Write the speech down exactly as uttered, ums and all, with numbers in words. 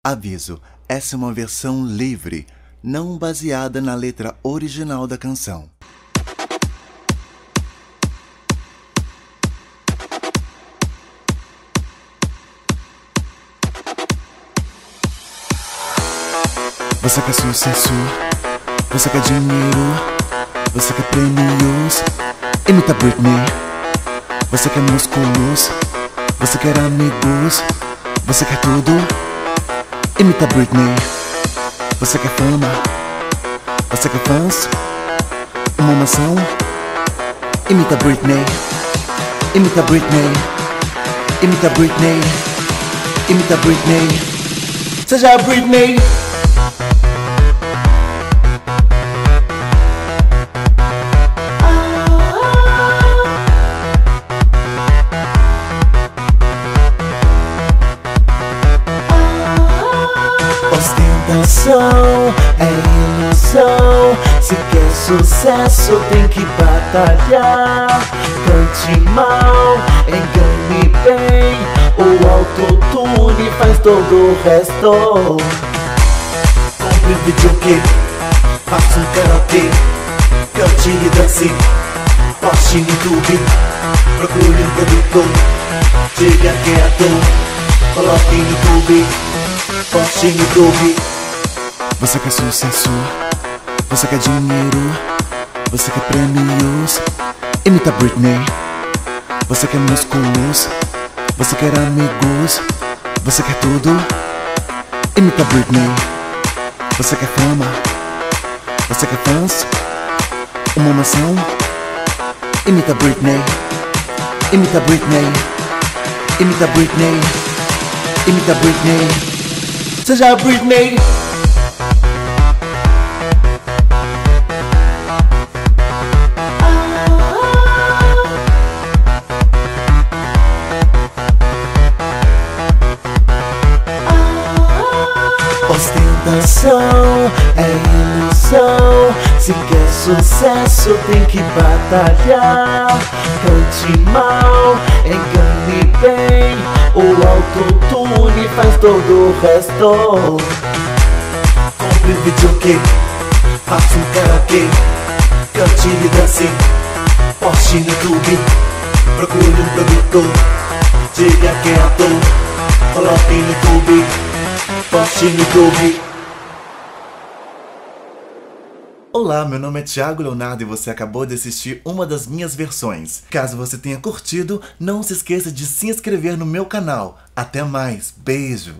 Aviso: essa é uma versão livre, não baseada na letra original da canção. Você quer sucesso, você quer dinheiro, você quer prêmios, imita Britney. Você quer músculos, você quer amigos, você quer tudo, imita Britney. Você quer fama, você quer fãs, uma mansão, imita Britney. Imita Britney, imita Britney, imita Britney. Seja a Britney. Ostentação é ilusão. Se quer sucesso tem que batalhar. Cante mal, engane bem. O autotune faz todo o resto. Compre videokê, faça um karaokê, cante e dance, poste no YouTube. Procure um produtor, diga que é ator, coloque no YouTube. Poste no YouTube. Você quer sucesso, você quer dinheiro, você quer prêmios, imita Britney. Você quer músculos, você quer amigos, você quer tudo, imita Britney. Você quer fama, você quer fãs, uma mansão, imita Britney. Imita Britney, imita Britney, imita Britney. Seja a Britney. Ostentação é ilusão. Se quer sucesso tem que batalhar. Cante mal, engane bem. O autotune faz todo o resto. Compre videokê, faça um karaokê, cante e dance, poste no YouTube. Procure um produtor, diga que é ator, coloque no YouTube. Poste no YouTube. Olá, meu nome é Thiago Leonardo e você acabou de assistir uma das minhas versões. Caso você tenha curtido, não se esqueça de se inscrever no meu canal. Até mais, beijo!